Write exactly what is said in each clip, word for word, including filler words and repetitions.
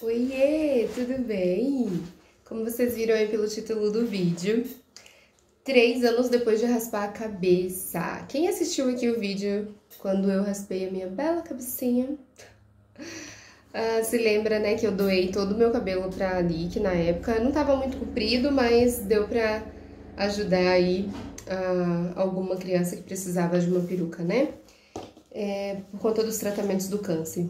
Oiê, tudo bem? Como vocês viram aí pelo título do vídeo, três anos depois de raspar a cabeça. Quem assistiu aqui o vídeo quando eu raspei a minha bela cabecinha, ah, se lembra, né, que eu doei todo o meu cabelo pra Nick na época. Não tava muito comprido, mas deu pra ajudar aí ah, alguma criança que precisava de uma peruca, né? É, por conta dos tratamentos do câncer.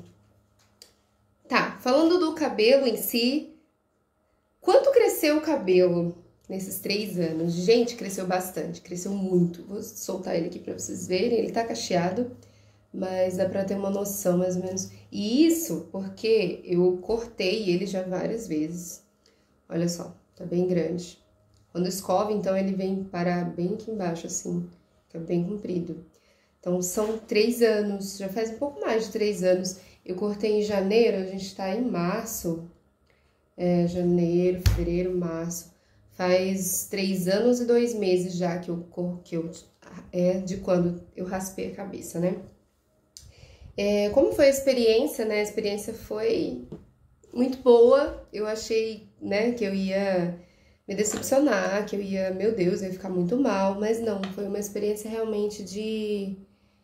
Tá, falando do cabelo em si, quanto cresceu o cabelo nesses três anos? Gente, cresceu bastante, cresceu muito. Vou soltar ele aqui pra vocês verem, ele tá cacheado, mas dá pra ter uma noção mais ou menos. E isso porque eu cortei ele já várias vezes. Olha só, tá bem grande. Quando escova, então, ele vem parar bem aqui embaixo, assim, que é bem comprido. Então, são três anos, já faz um pouco mais de três anos. Eu cortei em janeiro, a gente tá em março. É, janeiro, fevereiro, março. Faz três anos e dois meses já que eu, que eu é de quando eu raspei a cabeça, né? É, como foi a experiência, né? A experiência foi muito boa. Eu achei, né, que eu ia me decepcionar, que eu ia, meu Deus, eu ia ficar muito mal, mas não, foi uma experiência realmente de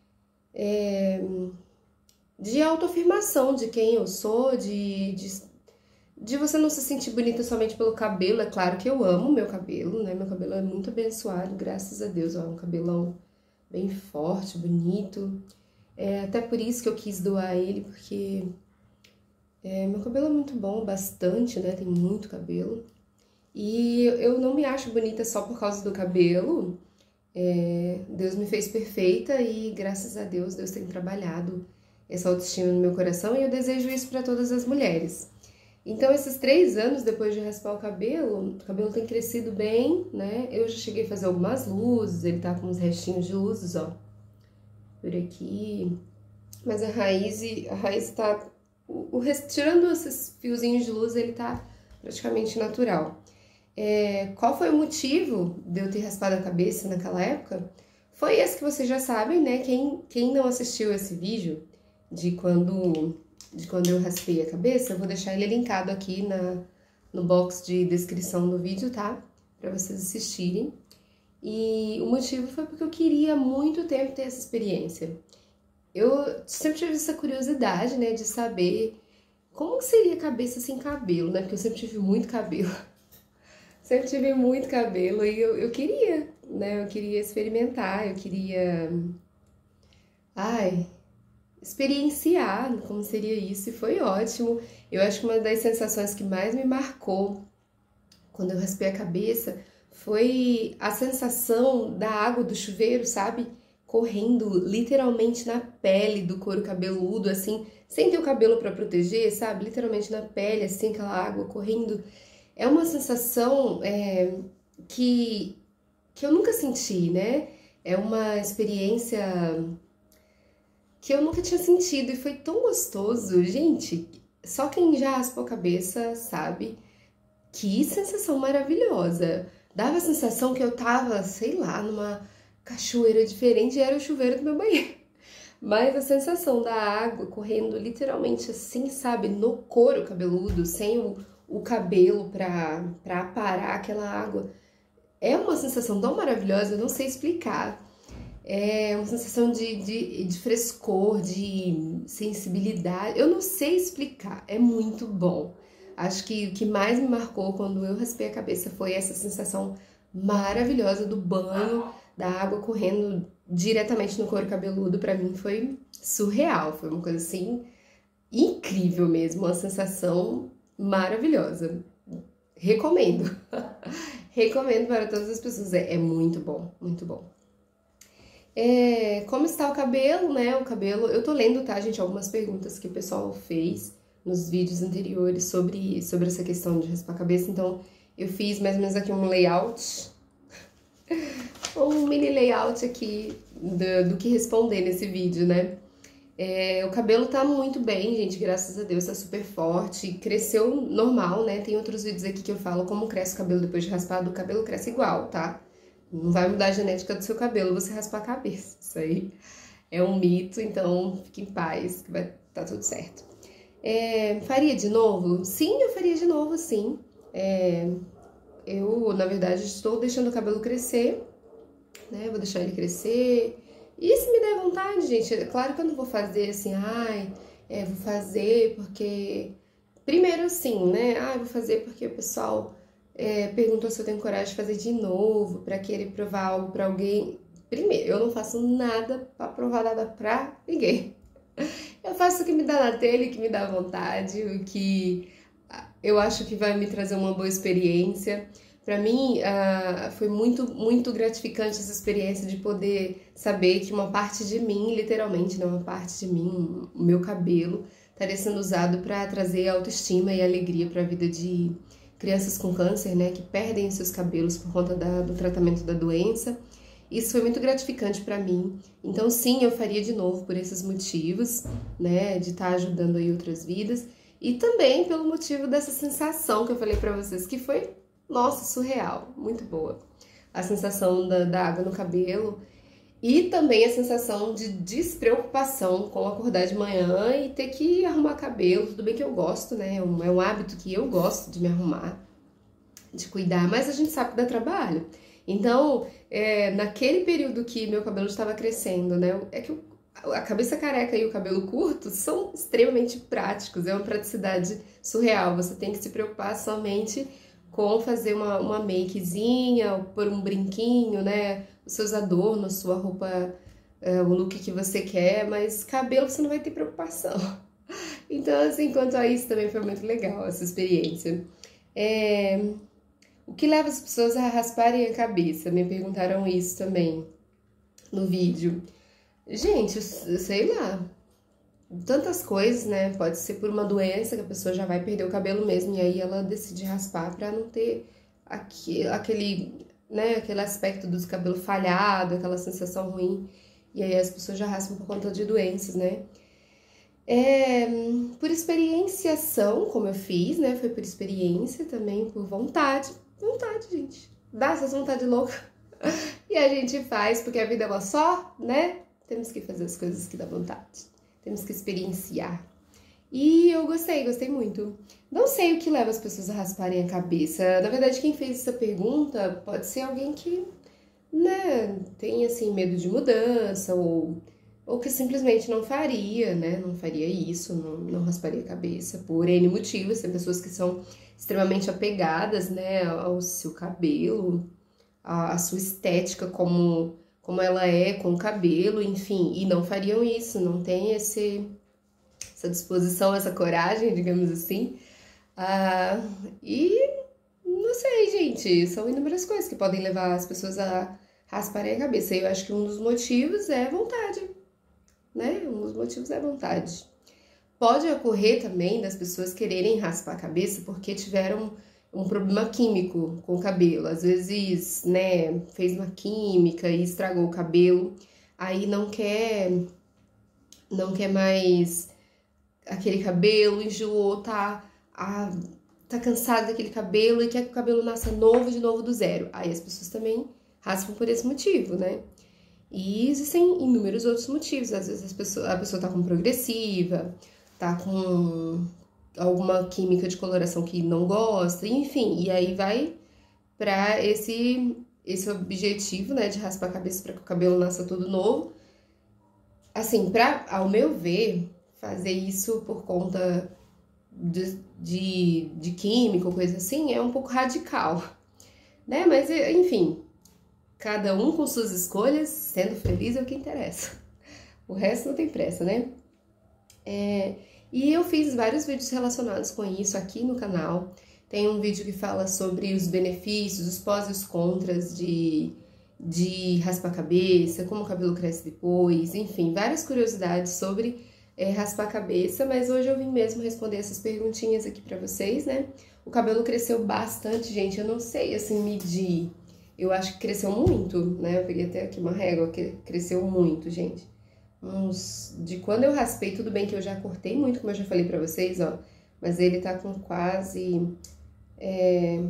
é, de autoafirmação de quem eu sou, de, de, de você não se sentir bonita somente pelo cabelo. É claro que eu amo meu cabelo, né? Meu cabelo é muito abençoado, graças a Deus, ó, um cabelão bem forte, bonito. É até por isso que eu quis doar ele, porque é, meu cabelo é muito bom, bastante, né? Tem muito cabelo. E eu não me acho bonita só por causa do cabelo. É, Deus me fez perfeita e graças a Deus, Deus tem trabalhado essa autoestima no meu coração e eu desejo isso para todas as mulheres. Então, esses três anos depois de raspar o cabelo, o cabelo tem crescido bem, né? Eu já cheguei a fazer algumas luzes, ele tá com uns restinhos de luzes, ó, por aqui. Mas a raiz, a raiz tá, o, o, tirando esses fiozinhos de luz, ele tá praticamente natural. É, qual foi o motivo de eu ter raspado a cabeça naquela época? Foi esse que vocês já sabem, né? Quem, quem não assistiu esse vídeo de quando, de quando eu raspei a cabeça, eu vou deixar ele linkado aqui na, no box de descrição do vídeo, tá? Pra vocês assistirem. E o motivo foi porque eu queria há muito tempo ter essa experiência. Eu sempre tive essa curiosidade, né? De saber como seria a cabeça sem cabelo, né? Porque eu sempre tive muito cabelo. Sempre tive muito cabelo e eu, eu queria, né? Eu queria experimentar, eu queria... Ai, experienciar como seria isso e foi ótimo. Eu acho que uma das sensações que mais me marcou quando eu raspei a cabeça foi a sensação da água do chuveiro, sabe? Correndo literalmente na pele do couro cabeludo, assim, sem ter o cabelo para proteger, sabe? Literalmente na pele, assim, aquela água correndo. É uma sensação é, que, que eu nunca senti, né? É uma experiência que eu nunca tinha sentido e foi tão gostoso. Gente, só quem já raspou a cabeça sabe que sensação maravilhosa. Dava a sensação que eu tava, sei lá, numa cachoeira diferente e era o chuveiro do meu banheiro. Mas a sensação da água correndo literalmente assim, sabe, no couro cabeludo, sem o o cabelo pra, pra aparar aquela água. É uma sensação tão maravilhosa, eu não sei explicar. É uma sensação de, de, de frescor, de sensibilidade. Eu não sei explicar, é muito bom. Acho que o que mais me marcou quando eu raspei a cabeça foi essa sensação maravilhosa do banho, da água correndo diretamente no couro cabeludo. Pra mim foi surreal, foi uma coisa assim incrível mesmo, uma sensação maravilhosa. Recomendo. Recomendo para todas as pessoas. É, é muito bom, muito bom. É, como está o cabelo, né? O cabelo... Eu tô lendo, tá, gente? Algumas perguntas que o pessoal fez nos vídeos anteriores sobre, sobre essa questão de raspar a cabeça. Então, eu fiz mais ou menos aqui um layout. Um mini layout aqui do, do que responder nesse vídeo, né? É, o cabelo tá muito bem, gente, graças a Deus, tá super forte, cresceu normal, né? Tem outros vídeos aqui que eu falo como cresce o cabelo depois de raspado, o cabelo cresce igual, tá? Não vai mudar a genética do seu cabelo você raspar a cabeça, isso aí é um mito, então fique em paz, que vai tá tudo certo. É, faria de novo? Sim, eu faria de novo, sim. É, eu, na verdade, estou deixando o cabelo crescer, né? Vou deixar ele crescer. E se me der vontade, gente, é claro que eu não vou fazer assim, ai, é, vou fazer porque... Primeiro sim, né? Ah, vou fazer porque o pessoal é, perguntou se eu tenho coragem de fazer de novo, pra querer provar algo pra alguém. Primeiro, eu não faço nada pra provar nada pra ninguém. Eu faço o que me dá na telha, o que me dá vontade, o que eu acho que vai me trazer uma boa experiência. Para mim, uh, foi muito, muito gratificante essa experiência de poder saber que uma parte de mim, literalmente, né, uma parte de mim, o meu cabelo, estaria sendo usado para trazer autoestima e alegria para a vida de crianças com câncer, né, que perdem os seus cabelos por conta da, do tratamento da doença. Isso foi muito gratificante para mim. Então, sim, eu faria de novo por esses motivos, né, de estar ajudando aí outras vidas. E também pelo motivo dessa sensação que eu falei para vocês, que foi, nossa, surreal, muito boa. A sensação da, da água no cabelo e também a sensação de despreocupação com acordar de manhã e ter que arrumar cabelo. Tudo bem que eu gosto, né, é um, é um hábito que eu gosto de me arrumar, de cuidar, mas a gente sabe que dá trabalho. Então, é, naquele período que meu cabelo estava crescendo, né, é que a cabeça careca e o cabelo curto são extremamente práticos, é uma praticidade surreal. Você tem que se preocupar somente com fazer uma, uma makezinha, pôr um brinquinho, né, os seus adornos, sua roupa, é, o look que você quer, mas cabelo você não vai ter preocupação. Então, assim, quanto a isso também foi muito legal, essa experiência. É... O que leva as pessoas a rasparem a cabeça? Me perguntaram isso também no vídeo. Gente, eu sei lá, tantas coisas, né? Pode ser por uma doença que a pessoa já vai perder o cabelo mesmo e aí ela decide raspar pra não ter aqui, aquele, né, aquele aspecto do cabelo falhado, aquela sensação ruim. E aí as pessoas já raspam por conta de doenças, né? É, por experienciação, como eu fiz, né? Foi por experiência também, por vontade. Vontade, gente. Dá essas vontades loucas. E a gente faz, porque a vida é uma só, né? Temos que fazer as coisas que dá vontade. Temos que experienciar. E eu gostei, gostei muito. Não sei o que leva as pessoas a rasparem a cabeça. Na verdade, quem fez essa pergunta pode ser alguém que, né, tem, assim, medo de mudança ou, ou que simplesmente não faria, né? Não faria isso, não, não rasparia a cabeça por N motivos. Tem pessoas que são extremamente apegadas, né, ao seu cabelo, à sua estética como, como ela é com o cabelo, enfim, e não fariam isso, não tem esse, essa disposição, essa coragem, digamos assim. Ah, e não sei, gente, são inúmeras coisas que podem levar as pessoas a rasparem a cabeça. Eu acho que um dos motivos é vontade, né? Um dos motivos é vontade. Pode ocorrer também das pessoas quererem raspar a cabeça porque tiveram um problema químico com o cabelo. Às vezes, né, fez uma química e estragou o cabelo. Aí não quer, não quer mais aquele cabelo, enjoou, tá, ah, tá cansado daquele cabelo e quer que o cabelo nasça novo de novo do zero. Aí as pessoas também raspam por esse motivo, né? E existem inúmeros outros motivos. Às vezes as pessoas, a pessoa tá com progressiva, tá com alguma química de coloração que não gosta, enfim, e aí vai pra esse, esse objetivo, né, de raspar a cabeça para que o cabelo nasça todo novo. Assim, pra, ao meu ver, fazer isso por conta de, de, de química ou coisa assim é um pouco radical, né, mas enfim, cada um com suas escolhas, sendo feliz é o que interessa. O resto não tem pressa, né? É... E eu fiz vários vídeos relacionados com isso aqui no canal. Tem um vídeo que fala sobre os benefícios, os pós e os contras de, de raspar a cabeça, como o cabelo cresce depois, enfim, várias curiosidades sobre é, raspar a cabeça, mas hoje eu vim mesmo responder essas perguntinhas aqui pra vocês, né? O cabelo cresceu bastante, gente, eu não sei, assim, medir. Eu acho que cresceu muito, né? Eu peguei até aqui uma régua que cresceu muito, gente. Uns, de quando eu raspei, tudo bem que eu já cortei muito, como eu já falei pra vocês, ó. Mas ele tá com quase... É...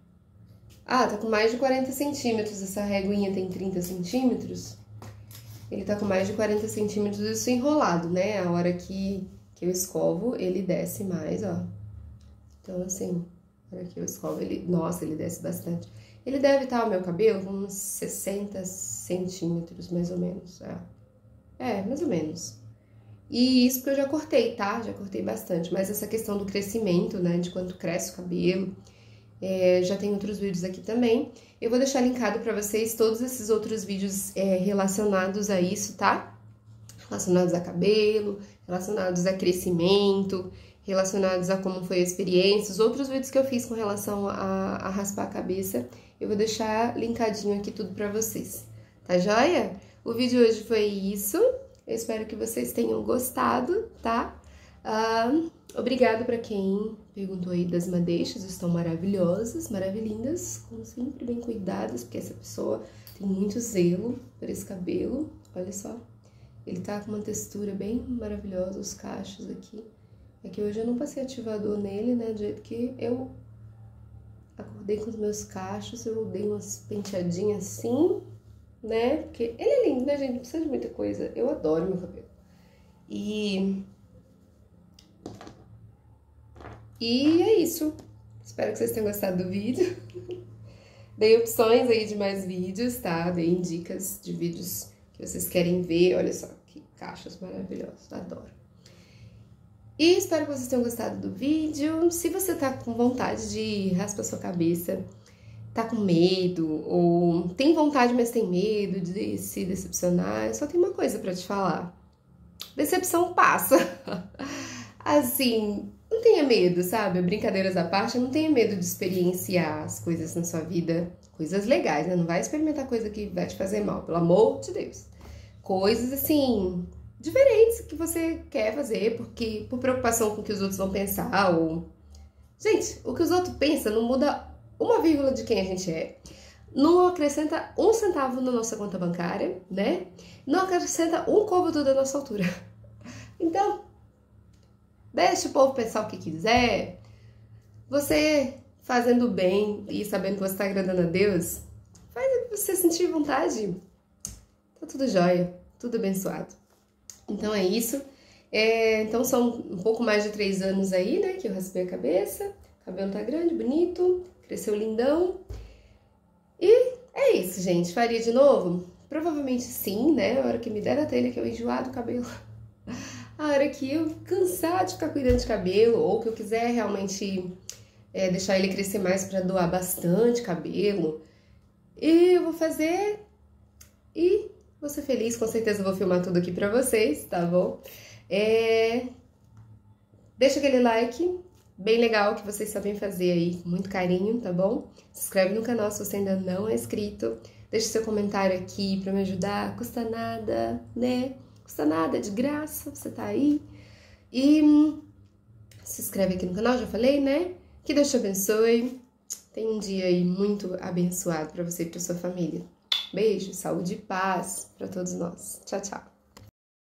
Ah, tá com mais de quarenta centímetros. Essa réguinha tem trinta centímetros. Ele tá com mais de quarenta centímetros, isso enrolado, né? A hora que, que eu escovo, ele desce mais, ó. Então, assim, para que eu escovo, ele... Nossa, ele desce bastante. Ele deve estar, o meu cabelo, com uns sessenta centímetros, mais ou menos. É, é mais ou menos. E isso porque eu já cortei, tá? Já cortei bastante. Mas essa questão do crescimento, né? De quanto cresce o cabelo, é, já tem outros vídeos aqui também. Eu vou deixar linkado pra vocês todos esses outros vídeos é, relacionados a isso, tá? Relacionados a cabelo, relacionados a crescimento, relacionados a como foi a experiência. Os outros vídeos que eu fiz com relação a, a raspar a cabeça, eu vou deixar linkadinho aqui tudo pra vocês. Tá joia? O vídeo hoje foi isso. Eu espero que vocês tenham gostado, tá? Ah, obrigado para quem perguntou aí das madeixas, estão maravilhosas, maravilhindas, como sempre, bem cuidadas, porque essa pessoa tem muito zelo por esse cabelo, olha só. Ele tá com uma textura bem maravilhosa, os cachos aqui. É que hoje eu não passei ativador nele, né, do jeito que eu acordei com os meus cachos, eu dei umas penteadinhas assim, né? Porque ele é lindo, né, gente? Não precisa de muita coisa. Eu adoro meu cabelo. E... E é isso. Espero que vocês tenham gostado do vídeo. Dei opções aí de mais vídeos, tá? Dei dicas de vídeos que vocês querem ver. Olha só, que cachos maravilhosos. Adoro. E espero que vocês tenham gostado do vídeo. Se você tá com vontade de raspar sua cabeça, tá com medo, ou tem vontade, mas tem medo de se decepcionar, eu só tenho uma coisa pra te falar. Decepção passa. Assim, não tenha medo, sabe? Brincadeiras à parte, não tenha medo de experienciar as coisas na sua vida, coisas legais, né? Não vai experimentar coisa que vai te fazer mal, pelo amor de Deus. Coisas, assim, diferentes que você quer fazer, porque por preocupação com o que os outros vão pensar, ou... Gente, o que os outros pensam não muda uma vírgula de quem a gente é, não acrescenta um centavo na nossa conta bancária, né? Não acrescenta um côvado da nossa altura. Então, deixa o povo pensar o que quiser. Você fazendo bem e sabendo que você está agradando a Deus, faz o que você sentir vontade. Tá tudo jóia, tudo abençoado. Então é isso. É, então são um pouco mais de três anos aí, né, que eu raspei a cabeça. O cabelo tá grande, bonito. Cresceu lindão. E é isso, gente. Faria de novo? Provavelmente sim, né? A hora que me der a telha que eu enjoar do cabelo. A hora que eu cansar de ficar cuidando de cabelo, ou que eu quiser realmente é, deixar ele crescer mais pra doar bastante cabelo. E eu vou fazer e vou ser feliz. Com certeza eu vou filmar tudo aqui pra vocês, tá bom? É... Deixa aquele like bem legal que vocês sabem fazer aí, com muito carinho, tá bom? Se inscreve no canal se você ainda não é inscrito. Deixa seu comentário aqui pra me ajudar, custa nada, né? Custa nada, é de graça, você tá aí. E se inscreve aqui no canal, já falei, né? Que Deus te abençoe. Tenha um dia aí muito abençoado pra você e pra sua família. Beijo, saúde e paz pra todos nós. Tchau, tchau.